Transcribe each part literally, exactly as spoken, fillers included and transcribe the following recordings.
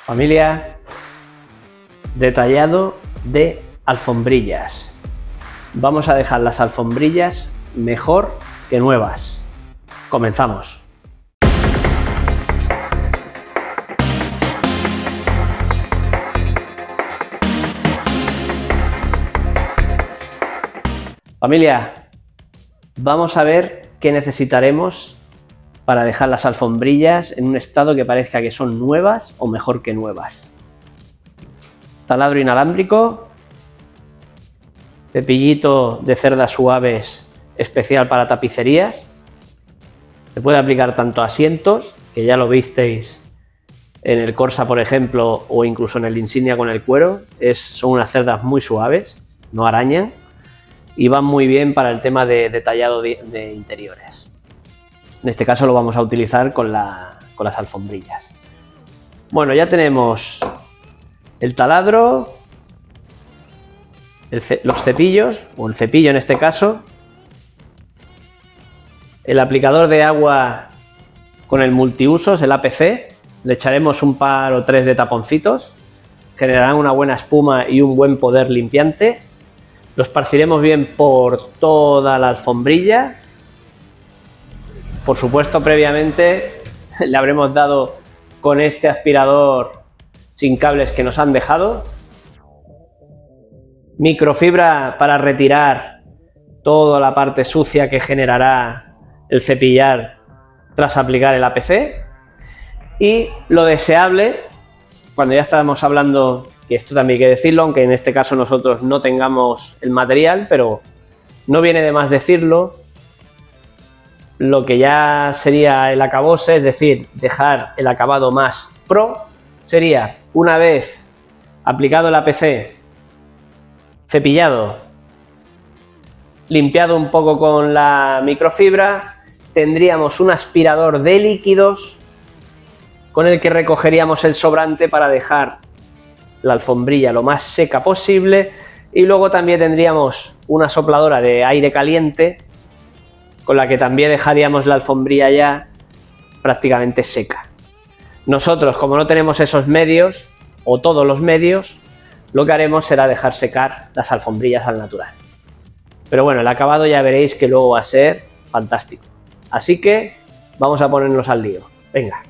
Familia, detallado de alfombrillas. Vamos a dejar las alfombrillas mejor que nuevas. Comenzamos. Familia, vamos a ver qué necesitaremos para dejar las alfombrillas en un estado que parezca que son nuevas o mejor que nuevas. Taladro inalámbrico, cepillito de cerdas suaves especial para tapicerías. Se puede aplicar tanto a asientos, que ya lo visteis en el Corsa, por ejemplo, o incluso en el Insignia con el cuero. Es, son unas cerdas muy suaves, no arañan, y van muy bien para el tema de detallado de, de interiores. En este caso lo vamos a utilizar con, la, con las alfombrillas. Bueno, ya tenemos el taladro, el, los cepillos, o el cepillo en este caso, el aplicador de agua con el multiusos, el A P C. Le echaremos un par o tres de taponcitos, generarán una buena espuma y un buen poder limpiante. Lo esparciremos bien por toda la alfombrilla. Por supuesto, previamente le habremos dado con este aspirador sin cables que nos han dejado. Microfibra para retirar toda la parte sucia que generará el cepillar tras aplicar el A P C. Y lo deseable, cuando ya estamos hablando, y esto también hay que decirlo, aunque en este caso nosotros no tengamos el material, pero no viene de más decirlo, lo que ya sería el acabose, es decir, dejar el acabado más pro, sería, una vez aplicado el A P C, cepillado, limpiado un poco con la microfibra, tendríamos un aspirador de líquidos con el que recogeríamos el sobrante para dejar la alfombrilla lo más seca posible, y luego también tendríamos una sopladora de aire caliente con la que también dejaríamos la alfombrilla ya prácticamente seca. Nosotros, como no tenemos esos medios, o todos los medios, lo que haremos será dejar secar las alfombrillas al natural. Pero bueno, el acabado ya veréis que luego va a ser fantástico. Así que vamos a ponernos al lío. Venga.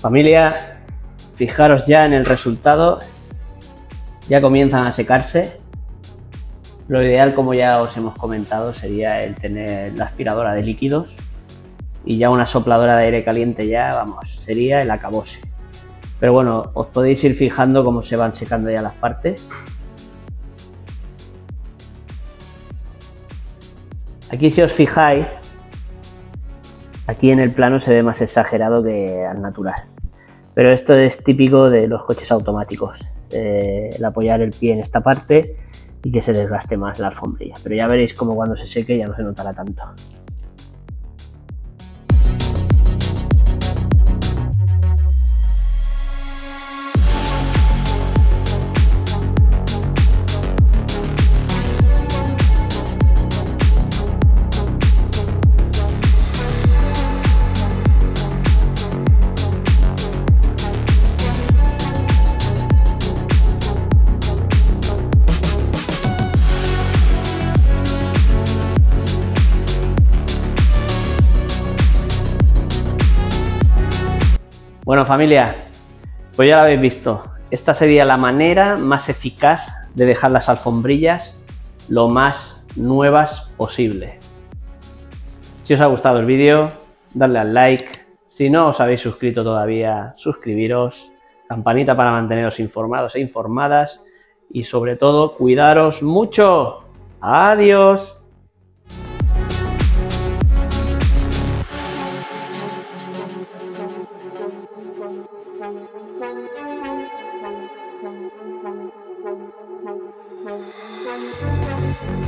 Familia, fijaros ya en el resultado, ya comienzan a secarse. Lo ideal, como ya os hemos comentado, sería el tener la aspiradora de líquidos y ya una sopladora de aire caliente ya, vamos, sería el acabose. Pero bueno, os podéis ir fijando cómo se van secando ya las partes. Aquí, si os fijáis, aquí en el plano se ve más exagerado que al natural. Pero esto es típico de los coches automáticos, eh, el apoyar el pie en esta parte y que se desgaste más la alfombrilla. Pero ya veréis cómo cuando se seque ya no se notará tanto. Bueno, familia, pues ya lo habéis visto. Esta sería la manera más eficaz de dejar las alfombrillas lo más nuevas posible. Si os ha gustado el vídeo, dadle al like. Si no os habéis suscrito todavía, suscribiros. Campanita para manteneros informados e informadas. Y sobre todo, cuidaros mucho. ¡Adiós! Thank you.